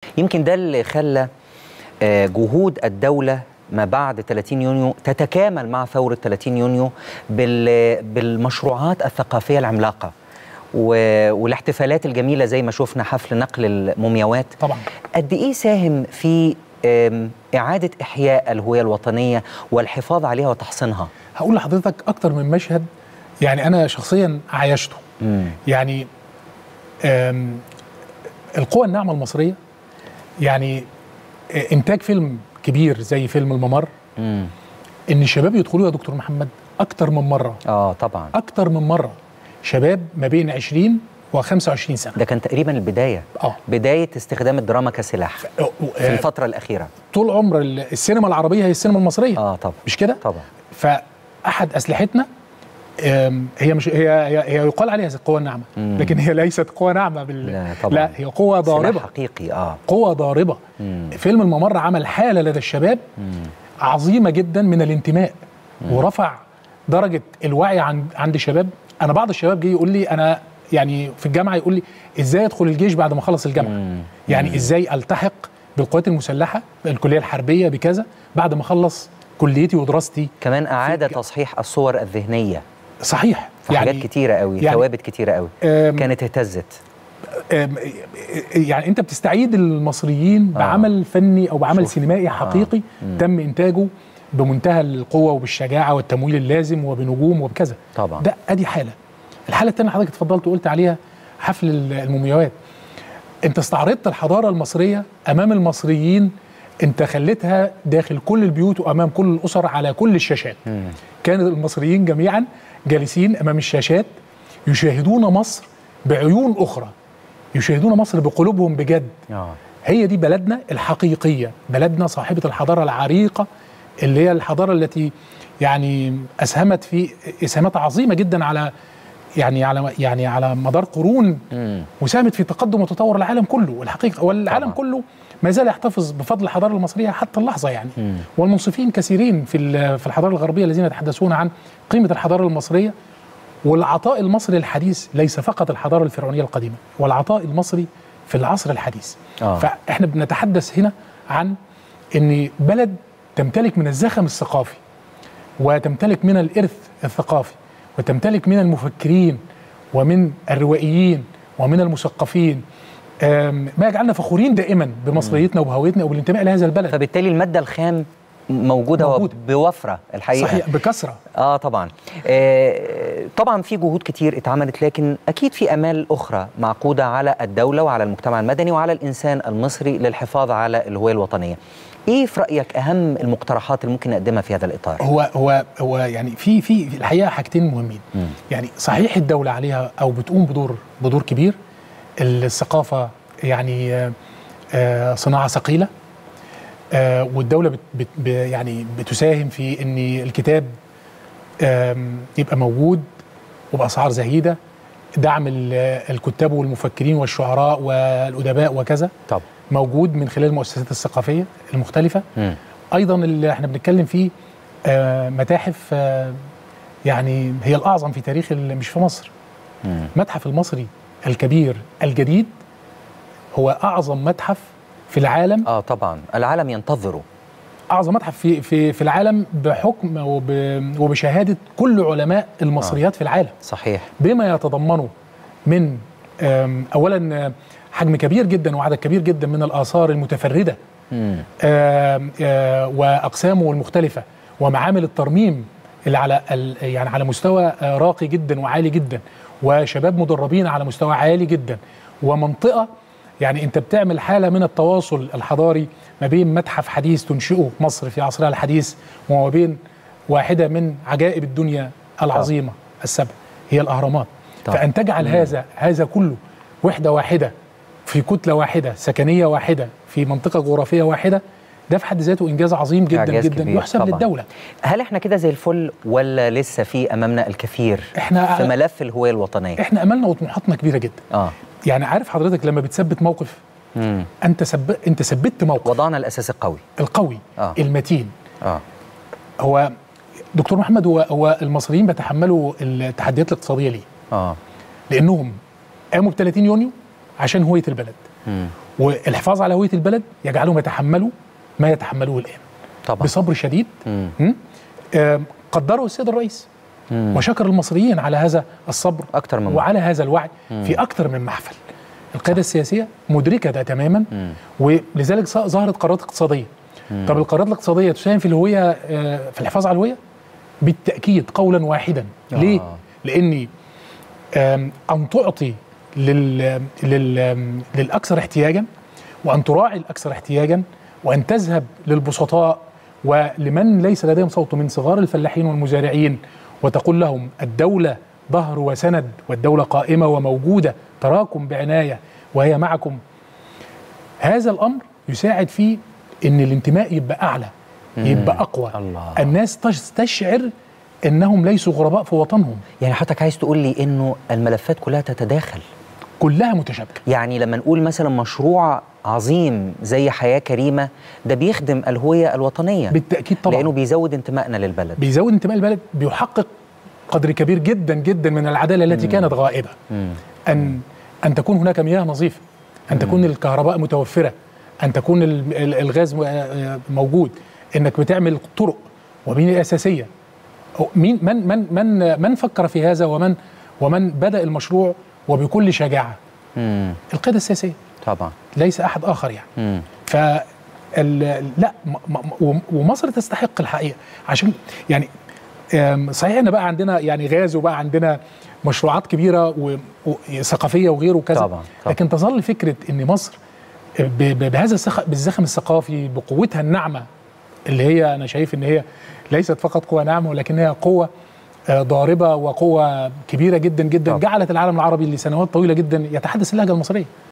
يمكن ده اللي خلى جهود الدولة ما بعد 30 يونيو تتكامل مع ثورة 30 يونيو بالمشروعات الثقافية العملاقة والاحتفالات الجميلة زي ما شفنا حفل نقل المومياوات. طبعا قد إيه ساهم في إعادة إحياء الهوية الوطنية والحفاظ عليها وتحصينها؟ هقول لحضرتك أكتر من مشهد يعني أنا شخصيا عايشته. يعني القوى الناعمة المصرية، يعني إنتاج فيلم كبير زي فيلم الممر، إن الشباب يدخلوا يا دكتور محمد أكتر من مرة. طبعا أكتر من مرة، شباب ما بين 20 و25 سنة. ده كان تقريبا البداية بداية استخدام الدراما كسلاح في الفترة الأخيرة. طول عمر السينما العربية هي السينما المصرية. طبعا مش كده؟ طبعا. فأحد أسلحتنا هي مش هي يقال عليها القوى الناعمة، لكن هي ليست قوى ناعمة لا، هي قوة ضاربة، سلاح حقيقي. قوة ضاربة. فيلم الممر عمل حالة لدى الشباب عظيمة جدا من الانتماء، ورفع درجة الوعي عند الشباب. أنا بعض الشباب جاي يقول لي أنا يعني في الجامعة يقول لي إزاي أدخل الجيش بعد ما أخلص الجامعة؟ يعني إزاي ألتحق بالقوات المسلحة الكلية الحربية بكذا بعد ما أخلص كليتي ودراستي؟ كمان أعاد تصحيح الصور الذهنية. صحيح، في حاجات كتيرة قوي، ثوابت كتيرة قوي كانت اهتزت. يعني أنت بتستعيد المصريين بعمل فني أو بعمل سينمائي حقيقي تم إنتاجه بمنتهى القوة وبالشجاعة والتمويل اللازم وبنجوم وبكذا. طبعا ده أدي حالة. الحالة الثانية حضرتك اتفضلت وقلت عليها حفل المومياوات. أنت استعرضت الحضارة المصرية أمام المصريين، أنت خليتها داخل كل البيوت وأمام كل الأسر على كل الشاشات. كان المصريين جميعا جالسين أمام الشاشات يشاهدون مصر بعيون أخرى، يشاهدون مصر بقلوبهم بجد. هي دي بلدنا الحقيقية، بلدنا صاحبة الحضارة العريقة، اللي هي الحضارة التي يعني أسهمت في إسهامات عظيمة جدا على على مدار قرون، وساهمت في تقدم وتطور العالم كله الحقيقة. والعالم طبعا كله ما زال يحتفظ بفضل الحضارة المصرية حتى اللحظة يعني. والمنصفين كثيرين في الحضارة الغربية الذين يتحدثون عن قيمة الحضارة المصرية والعطاء المصري الحديث، ليس فقط الحضارة الفرعونية القديمة، والعطاء المصري في العصر الحديث. فإحنا بنتحدث هنا عن أن بلد تمتلك من الزخم الثقافي، وتمتلك من الإرث الثقافي، وتمتلك من المفكرين ومن الروائيين ومن المثقفين ما يجعلنا فخورين دائما بمصريتنا وبهويتنا وبالانتماء لهذا البلد. فبالتالي المادة الخام موجودة بوفرة الحقيقة. صحيح، بكثرة. طبعا. طبعا في جهود كتير اتعملت، لكن أكيد في أمال أخرى معقودة على الدولة وعلى المجتمع المدني وعلى الإنسان المصري للحفاظ على الهوية الوطنية. ايه في رايك اهم المقترحات اللي ممكن نقدمها في هذا الاطار؟ هو يعني في الحقيقه حاجتين مهمين. يعني صحيح الدوله عليها او بتقوم بدور كبير. الثقافه يعني صناعه ثقيله، والدوله يعني بتساهم في ان الكتاب يبقى موجود وباسعار زهيده، دعم الكتاب والمفكرين والشعراء والادباء وكذا. طب موجود من خلال المؤسسات الثقافية المختلفة. أيضا اللي احنا بنتكلم فيه متاحف يعني هي الأعظم في تاريخ مش في مصر. متحف المصري الكبير الجديد هو أعظم متحف في العالم. طبعا العالم ينتظره. أعظم متحف في العالم بحكم وبشهادة كل علماء المصريات في العالم. صحيح. بما يتضمنه من أولا حجم كبير جدا وعدد كبير جدا من الآثار المتفردة وأقسامه المختلفة ومعامل الترميم اللي على مستوى راقي جدا وعالي جدا، وشباب مدربين على مستوى عالي جدا، ومنطقة يعني أنت بتعمل حالة من التواصل الحضاري ما بين متحف حديث تنشئه مصر في عصرها الحديث وما بين واحدة من عجائب الدنيا العظيمة السبع هي الأهرامات. فأن تجعل هذا كله وحدة واحدة في كتلة واحدة سكنية واحدة في منطقة جغرافية واحدة، ده في حد ذاته إنجاز عظيم جدا جدا يحسب للدولة. هل احنا كده زي الفل ولا لسه في أمامنا الكثير في ملف الهوية الوطنية؟ احنا أملنا وطموحاتنا كبيرة جدا. يعني عارف حضرتك لما بتثبت موقف انت ثبتت موقف، وضعنا الأساس القوي المتين. هو دكتور محمد هو المصريين بيتحملوا التحديات الاقتصادية ليه؟ لأنهم قاموا ب 30 يونيو عشان هوية البلد، والحفاظ على هويه البلد يجعلهم يتحملوا ما يتحملوه الان طبعا بصبر شديد. قدروا السيد الرئيس وشكر المصريين على هذا الصبر أكتر من وعلى هذا الوعي في أكتر من محفل. القيادة السياسية مدركة ده تماما، ولذلك ظهرت قرارات اقتصادية. طب القرارات الاقتصادية تساهم في الهوية، في الحفاظ على الهوية؟ بالتأكيد قولا واحدا. ليه؟ لأني أن تعطي للأكثر احتياجا، وأن تراعي الأكثر احتياجا، وأن تذهب للبسطاء ولمن ليس لديهم صوت من صغار الفلاحين والمزارعين، وتقول لهم الدولة ظهر وسند، والدولة قائمة وموجودة تراكم بعناية وهي معكم. هذا الأمر يساعد في أن الانتماء يبقى أعلى، يبقى أقوى. الله. الناس تستشعر أنهم ليسوا غرباء في وطنهم. يعني حضرتك عايز تقول لي أنه الملفات كلها تتداخل، كلها متشابكة. يعني لما نقول مثلا مشروع عظيم زي حياة كريمة، ده بيخدم الهوية الوطنية بالتأكيد طبعا، لأنه بيزود انتمائنا للبلد، بيزود انتماء البلد، بيحقق قدر كبير جدا جدا من العدالة التي كانت غائبة. أن تكون هناك مياه نظيفة، أن تكون الكهرباء متوفرة، أن تكون الغاز موجود، أنك بتعمل طرق وبنية أساسية. من فكر في هذا ومن بدأ المشروع وبكل شجاعة؟ القيادة السياسية طبعا، ليس أحد آخر يعني. لا، ومصر تستحق الحقيقة، عشان يعني صحيح ان بقى عندنا يعني غاز، وبقى عندنا مشروعات كبيره وثقافيه وغيره وكذا، طبعا. لكن تظل فكره ان مصر بهذا بالزخم الثقافي، بقوتها الناعمه، اللي هي انا شايف ان هي ليست فقط قوه ناعمه، ولكن هي قوه ضاربه وقوه كبيره جدا جدا، جعلت العالم العربي لسنوات طويله جدا يتحدث اللهجه المصريه.